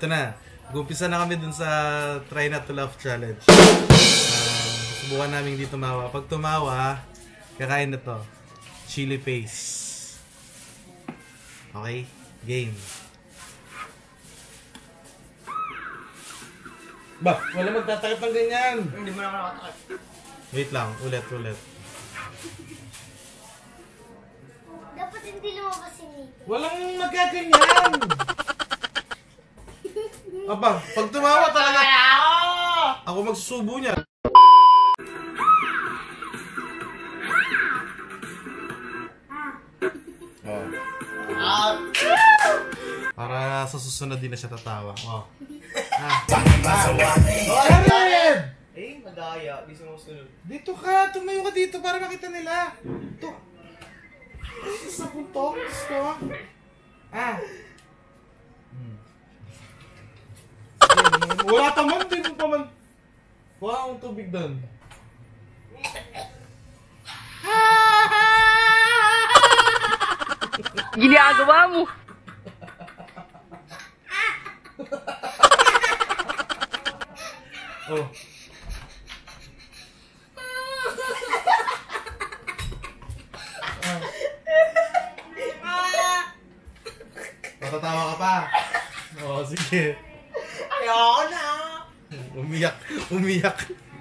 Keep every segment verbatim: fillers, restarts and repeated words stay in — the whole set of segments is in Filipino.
Ito na. Gumpisa na kami dun sa Try Not to Laugh Challenge. Uh, subukan namin hindi tumawa. Pag tumawa, kakain na to. Chili paste. Okay? Game. Ba, wala magtatakip ng ganyan. Hindi mo naman nakatakip. Wait lang, ulit, ulit. Dapat hindi lumabas si Nico. Walang magaganyan! Aba, pag tumawa talaga, ako magsusubo niya. Oh. Ah! Para sa susunod din na siya tatawa. Oh. Ah. Ah! Eh, madaya. Di sumusunod. Dito ka, tumayo ka dito para makita nila. Ito. Sa punto. Gusto. Ah. Hmm. Wala ka man, di mo pa man. Wala akong tubig doon. Ginagawa mo. Oh. Matatawa ka pa. Oo, oh, sige. Ayoko na! Umiyak, umiyak.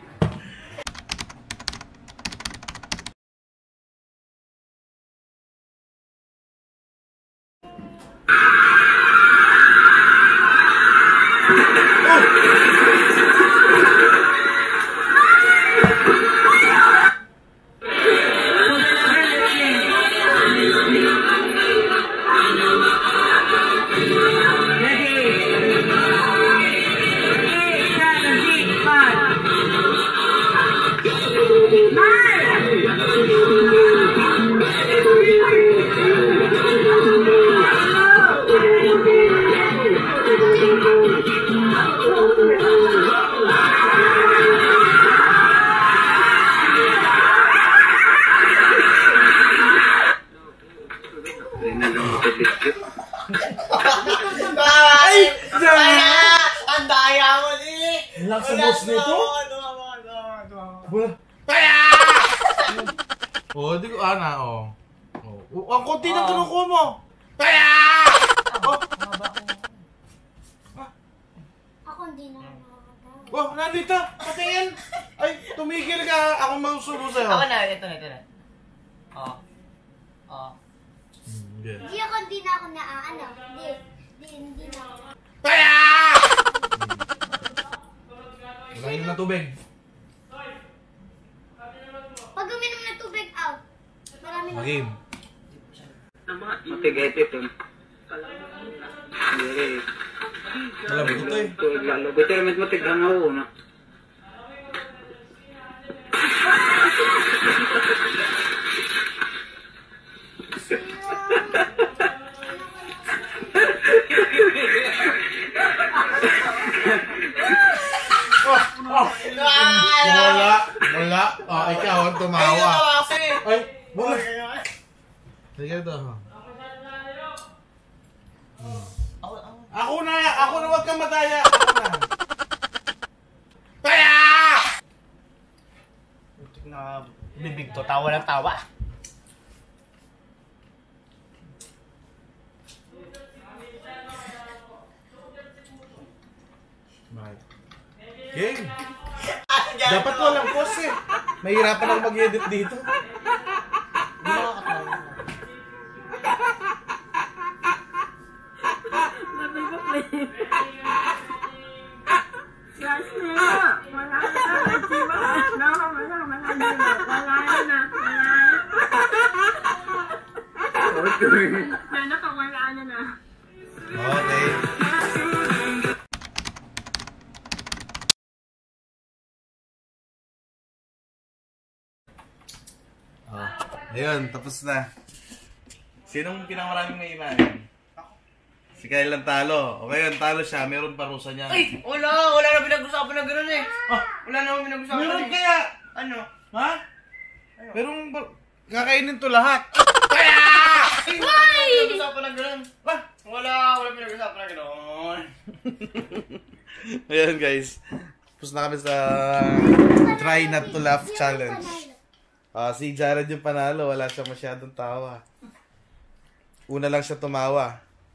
Ay! Ang daya mo ni! Lang sa boss nito? Wala. Oh, di ko ana, oh. Oh, ang konti ng kinuko mo. Kaya! Oh, Ako hindi na nakakatawa. oh, nandito. Patingin. Ay, tumigil ka. Ako magsusubo sa'yo. Ako na, ito na, ito na. Oo. Oo. Hindi ako, hindi na ako naaano. Hindi, hindi, hindi na ako. Kaya! Lagyan na tubig. Pag uminom ng tubig, out. Marami na. Game. Matigay ito. Hindi. Alam mo ito eh. Tuwag lalo. Betul met matigang ako na. Wala. Wala. Oh, ikaw ang tumawa. Ay, wala. Sige ito. Hmm. Ako na! Ako na, wag kang mataya! Ako na! Kaya! Butik na bibig to, tawa ng tawa. Bakit? Game! Dapat walang pause eh. Mahirapan ako mag-edit dito. Hindi nakakatawa. Last na yun. Wala na. Diba? No, wala. Wala na. Wala na. Wala na. Sana ka wala na na. Okay. Oh, ayun, tapos na. Sinong pinakamaraming may imanin? Si Kyle ang talo. O ngayon, talo siya. Meron parusa niya. Ay! Wala! Wala na pinag-usapan na gano'n eh. Ah, Wala naman pinag-usapan meron eh. kaya! Ano? Ha? Merong pa- kakainin to lahat. Ay! Wala na pinag-usapan na gano'n. Ah, Wala, wala pinag-usapan na gano'n. Ayan guys. Tapos na kami sa Try Not to Laugh Challenge. Ah, si Jared yung panalo. Wala siya masyadong tawa. Una lang siya tumawa.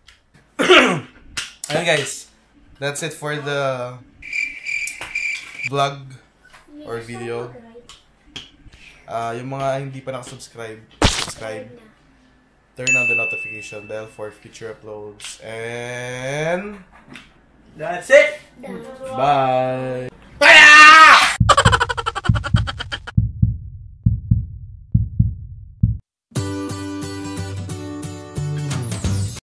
Ayan guys. That's it for the vlog or video. Ah, yung mga hindi pa nakasubscribe, subscribe. Turn on the notification bell for future uploads. And That's it! bye!